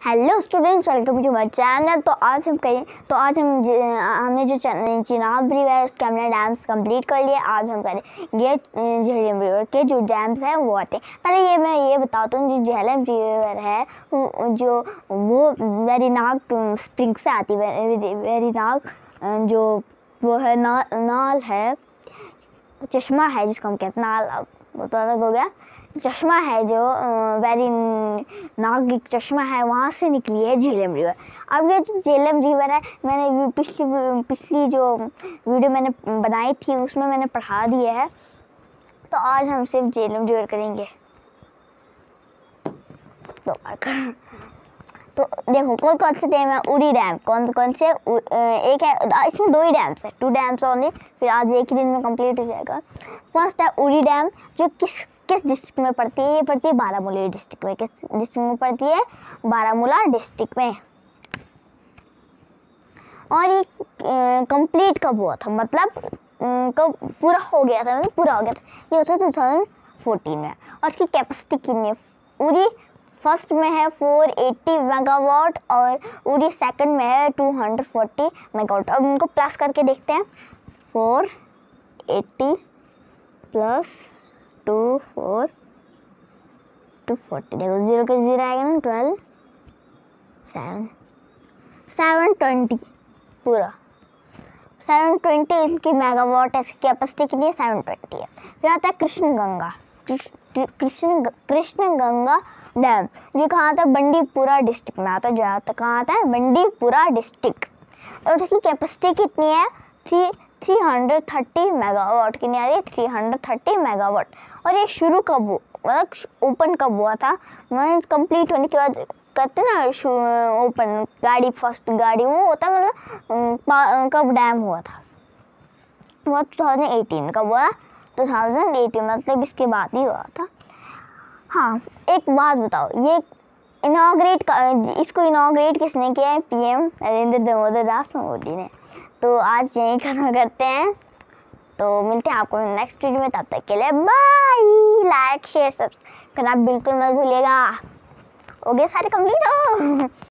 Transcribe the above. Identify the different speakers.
Speaker 1: Hello students, welcome to my channel. तो आज हमने जो चिनाब रिवर है उसके हमने डैम्स कंप्लीट कर लिए। आज हम करेंगे झेलम रिवर के जो डैम्स हैं वो आते हैं। पहले मैं ये बताता हूँ, जो झेलम रिवर है वो वेरीनाग स्प्रिंग से आती है। वेरीनाग जो वो है नाल है, चश्मा है जिसको हम कहते हैं नाल, अब वो तो अलग हो गया। चश्मा है जो वेरीनाग चश्मा है, वहाँ से निकली है झेलम रिवर। अब ये जो झेलम रिवर है, मैंने पिछली जो वीडियो मैंने बनाई थी उसमें मैंने पढ़ा दिया है। तो आज हम सिर्फ झेलम रिवर करेंगे। तो देखो कौन कौन से डैम है। उड़ी डैम कौन से एक है, इसमें 2 ही डैम्स है, 2 डैम्स ओनली। फिर आज एक ही दिन में कंप्लीट हो जाएगा। फर्स्ट है उड़ी डैम, जो किस डिस्ट्रिक्ट में पड़ती है? ये पड़ती है बारामूला डिस्ट्रिक्ट में। किस डिस्ट्रिक्ट में पड़ती है? बारामूला डिस्ट्रिक्ट में। और ये कंप्लीट कब हुआ था, मतलब कब पूरा हो गया था? मतलब पूरा हो गया था, ये होता है 2014 में। और इसकी कैपेसिटी कितनी है? उड़ी फर्स्ट में है 480 मेगावाट और उड़ी सेकंड में है 240 मेगावाट। अब इनको प्लस करके देखते हैं। 480 प्लस 240, देखो 0 के 0 आएगा ना, 12 720 पूरा 720 इनकी मेगावाट है। इसकी कैपेसिटी के लिए 720 है। फिर आता है कृष्ण गंगा डैम, जो कहाँ आता है? बंडीपुरा डिस्ट्रिक्ट में आता है। जो आता कहाँ आता है? बंडीपुरा डिस्ट्रिक्ट। और इसकी कैपेसिटी कितनी है? 330 मेगावाट। कितनी आ रही है? 330 मेगावाट। और ये शुरू कब हुआ, मतलब ओपन कब हुआ था? मीन्स कंप्लीट होने के बाद कहते हैं ना ओपन गाड़ी, फर्स्ट गाड़ी वो होता है, मतलब कब डैम हुआ था? वो 2018 कब हुआ? 2018, मतलब इसके बाद ही हुआ था। हाँ, एक बात बताओ, ये इसको इनॉग्रेट किसने किया है? PM नरेंद्र दामोदर दास मोदी ने। तो आज यही खत्म करते हैं। तो मिलते हैं आपको नेक्स्ट वीडियो में, तब तक के लिए बाय। लाइक शेयर सब्सक्राइब करना बिल्कुल मत भूलिएगा। हो गए सारे कंप्लीट हो।